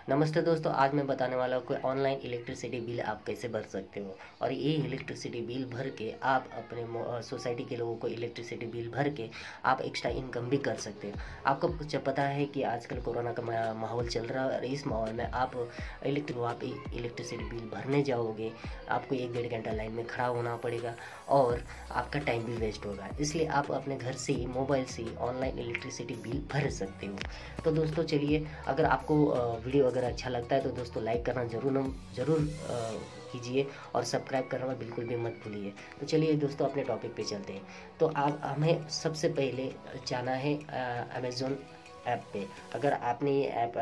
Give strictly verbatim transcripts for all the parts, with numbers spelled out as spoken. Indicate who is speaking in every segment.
Speaker 1: नमस्ते दोस्तों, आज मैं बताने वाला हूँ कि ऑनलाइन इलेक्ट्रिसिटी बिल आप कैसे भर सकते हो। और ये इलेक्ट्रिसिटी बिल भर के आप अपने मो- सोसाइटी के लोगों को इलेक्ट्रिसिटी बिल भर के आप एक्स्ट्रा इनकम भी कर सकते हो। आपको कुछ पता है कि आजकल कोरोना का मा- माहौल चल रहा है और इस माहौल में आप इलेक्ट्रिक आप इलेक्ट्रिसिटी बिल भरने जाओगे, आपको एक डेढ़ घंटा लाइन में खड़ा होना पड़ेगा और आपका टाइम भी वेस्ट होगा। इसलिए आप अपने घर से ही मोबाइल से ही ऑनलाइन इलेक्ट्रिसिटी बिल भर सकते हो। तो दोस्तों चलिए, अगर आपको अ, वीडियो अगर अच्छा लगता है तो दोस्तों लाइक करना जरूर न जरूर अ, कीजिए और सब्सक्राइब करना बिल्कुल भी मत भूलिए। तो चलिए दोस्तों, अपने टॉपिक पे चलते हैं। तो आप हमें सबसे पहले जाना है अमेज़ॉन ऐप पे। अगर आपने ये ऐप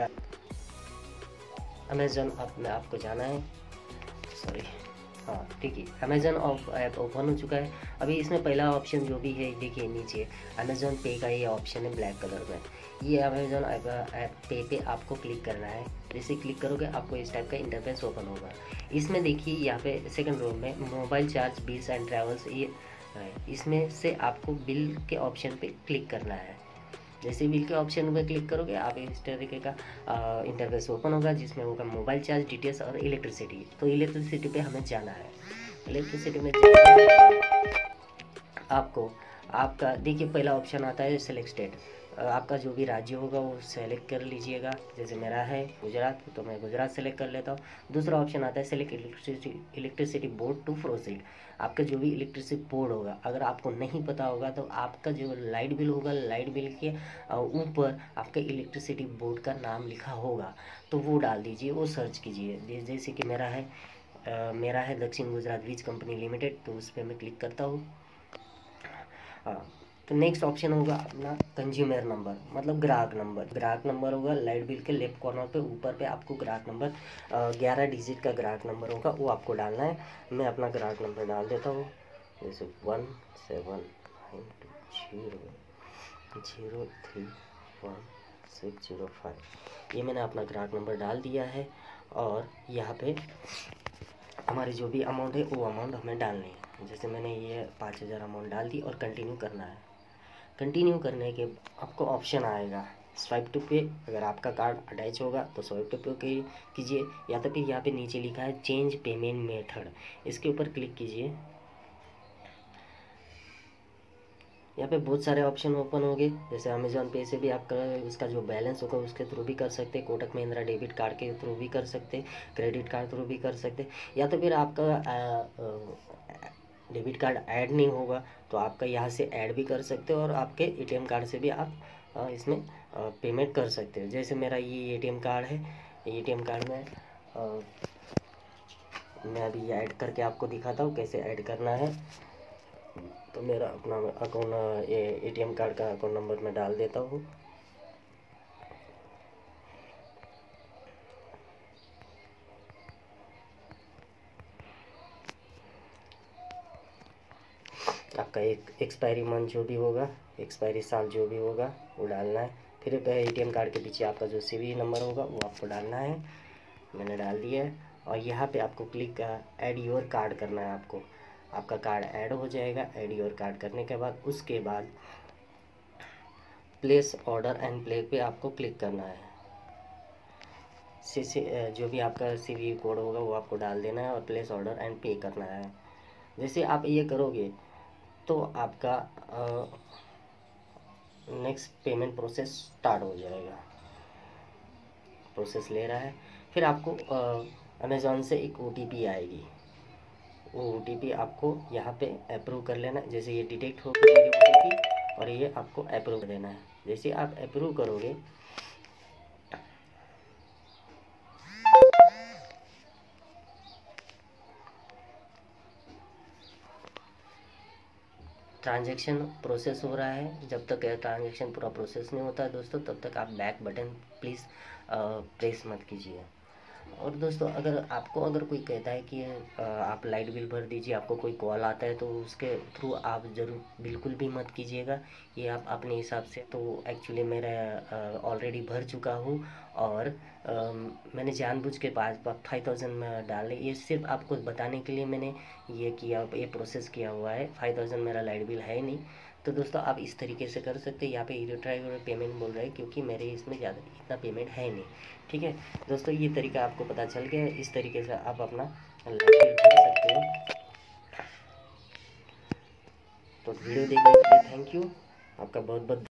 Speaker 1: अमेज़ॉन ऐप में आपको जाना है, सॉरी, हाँ ठीक है, अमेज़न ऑफ ऐप ओपन हो चुका है। अभी इसमें पहला ऑप्शन जो भी है देखिए नीचे अमेज़न पे का ये ऑप्शन है ब्लैक कलर में। ये अमेज़न ऐप ऐप पे पे आपको क्लिक करना है। जैसे क्लिक करोगे आपको इस टाइप का इंटरफेस ओपन होगा। इसमें देखिए यहाँ पे सेकंड रो में mobile charge bills and travels ये है। इसमें से आपको बिल के ऑप्शन पे क्लिक करना है। जैसे बिल के ऑप्शन में क्लिक करोगे आप इस तरीके का इंटरफेस ओपन होगा, जिसमें होगा मोबाइल चार्ज डिटेल्स और इलेक्ट्रिसिटी। तो इलेक्ट्रिसिटी पे हमें जाना है। इलेक्ट्रिसिटी में जाना आपको आपका देखिए पहला ऑप्शन आता है सेलेक्ट स्टेट। आपका जो भी राज्य होगा वो सेलेक्ट कर लीजिएगा। जैसे मेरा है गुजरात, तो मैं गुजरात सेलेक्ट कर लेता हूँ। दूसरा ऑप्शन आता है select electricity electricity board to proceed. आपका जो भी इलेक्ट्रिसिटी बोर्ड होगा, अगर आपको नहीं पता होगा तो आपका जो लाइट बिल होगा, लाइट बिल के अ, ऊपर आपका इलेक्ट्रिसिटी बोर्ड का नाम लिखा होगा, तो वो डाल दीजिए, वो सर्च कीजिए। जैसे कि मेरा है अ, मेरा है दक्षिण गुजरात वीज कंपनी लिमिटेड, तो उस पर मैं क्लिक करता हूँ। हाँ, तो नेक्स्ट ऑप्शन होगा अपना कंज्यूमर नंबर, मतलब ग्राहक नंबर। ग्राहक नंबर होगा लाइट बिल के लेफ्ट कॉर्नर पे ऊपर पे आपको ग्राहक नंबर ग्यारह डिजिट का ग्राहक नंबर होगा, वो आपको डालना है। मैं अपना ग्राहक नंबर डाल देता हूँ, जैसे one seven nine two zero zero three one six zero five. ये मैंने अपना ग्राहक नंबर डाल दिया है और यहाँ पे हमारी जो भी अमाउंट है वो अमाउंट हमें डालनी है। जैसे मैंने ये पाँच हज़ार अमाउंट डाल दी और कंटिन्यू करना है। कंटिन्यू करने के आपको ऑप्शन आएगा स्वाइप टू पे। अगर आपका कार्ड अटैच होगा तो स्वाइप टू पे कीजिए, या तो फिर यहाँ पे नीचे लिखा है चेंज पेमेंट मेथड, इसके ऊपर क्लिक कीजिए। यहाँ पे बहुत सारे ऑप्शन ओपन होंगे। जैसे अमेजोन पे से भी आप कर, उसका जो बैलेंस होगा उसके थ्रू भी कर सकते हैं, कोटक महिंद्रा डेबिट कार्ड के थ्रू भी कर सकते हैं, क्रेडिट कार्ड थ्रू भी कर सकते हैं, या तो फिर आपका डेबिट कार्ड ऐड नहीं होगा तो आपका यहाँ से ऐड भी कर सकते हो और आपके एटीएम कार्ड से भी आप अ, इसमें पेमेंट कर सकते हो। जैसे मेरा ये एटीएम कार्ड है, एटीएम कार्ड में अ, मैं अभी ये ऐड करके आपको दिखाता हूँ कैसे ऐड करना है। तो मेरा अपना अकाउंट ये एटीएम कार्ड का अकाउंट नंबर मैं डाल देता हूँ। आपका एक एक्सपायरी मंथ जो भी होगा, एक्सपायरी साल जो भी होगा वो डालना है। फिर एटीएम कार्ड के पीछे आपका जो सीवी नंबर होगा वो आपको डालना है। मैंने डाल दिया है और यहाँ पे आपको क्लिक ऐड योर कार्ड करना है। आपको आपका कार्ड ऐड हो जाएगा। ऐड योर कार्ड करने के बाद उसके बाद प्लेस ऑर्डर एंड प्ले पे आपको क्लिक करना है। सी सी जो भी आपका सीवी कोड होगा वो आपको डाल देना है और प्लेस ऑर्डर एंड पे करना है। जैसे आप ये करोगे तो आपका नेक्स्ट पेमेंट प्रोसेस स्टार्ट हो जाएगा। प्रोसेस ले रहा है। फिर आपको अमेज़ॉन से एक ओटीपी आएगी, वो ओटीपी आपको यहाँ पे अप्रूव कर लेना है। जैसे ये डिटेक्ट हो गई मेरी ओटीपी और ये आपको अप्रूव कर देना है। जैसे आप अप्रूव करोगे ट्रांजैक्शन प्रोसेस हो रहा है। जब तक ट्रांजैक्शन पूरा प्रोसेस नहीं होता है दोस्तों, तब तक आप बैक बटन प्लीज़ प्रेस मत कीजिए। और दोस्तों, अगर आपको अगर कोई कहता है कि अ, आप लाइट बिल भर दीजिए, आपको कोई कॉल आता है तो उसके थ्रू आप ज़रूर बिल्कुल भी मत कीजिएगा। ये आप अपने हिसाब से, तो एक्चुअली मेरा ऑलरेडी भर चुका हूँ और अम, मैंने जानबूझ के पास फाइव थाउजेंड में डाले। ये सिर्फ आपको बताने के लिए मैंने ये किया, ये प्रोसेस किया हुआ है। फाइव थाउजेंड मेरा लाइट बिल है नहीं, तो दोस्तों आप इस तरीके से कर सकते हैं। यहाँ पे ईरो ट्राई पेमेंट बोल रहा है क्योंकि मेरे इसमें ज़्यादा इतना पेमेंट है नहीं। ठीक है दोस्तों, ये तरीका आपको पता चल गया। इस तरीके से आप अपना लाइट बिल भर सकते हो। तो वीडियो देखने के लिए थैंक यू, आपका बहुत बहुत